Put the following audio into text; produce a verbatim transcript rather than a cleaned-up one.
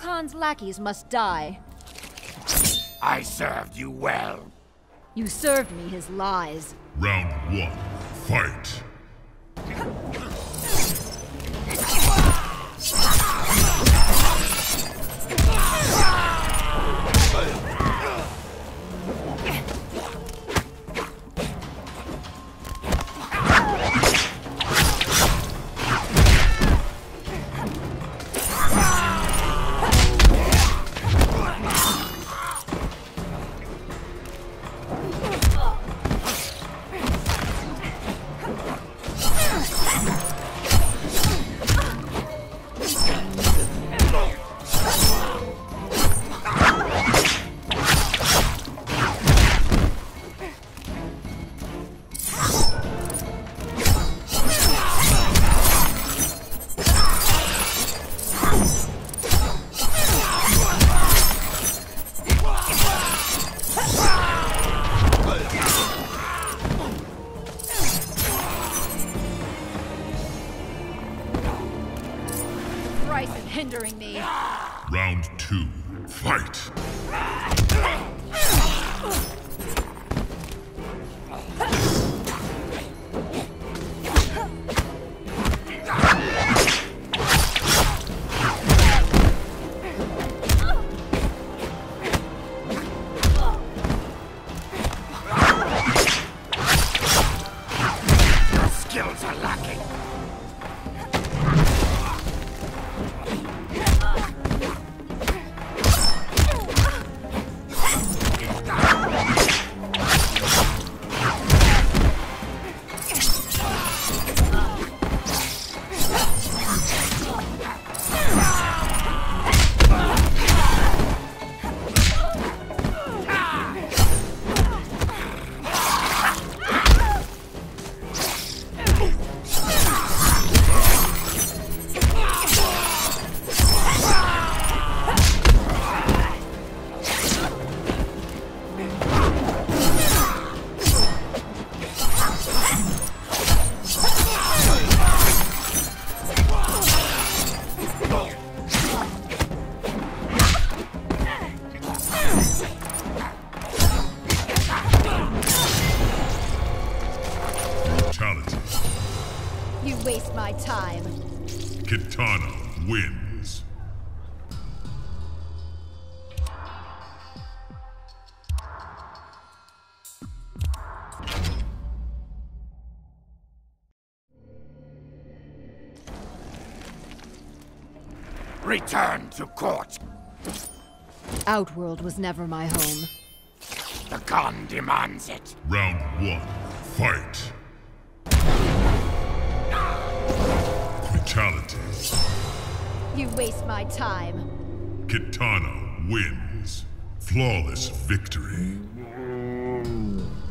Khan's lackeys must die. I served you well. You served me his lies. Round one, fight! Hindering me. Round two, fight! Your skills are lacking. You waste my time. Kitana wins. Return to court. Outworld was never my home. The Khan demands it. Round one, fight! Fatality. You waste my time. Kitana wins. Flawless victory.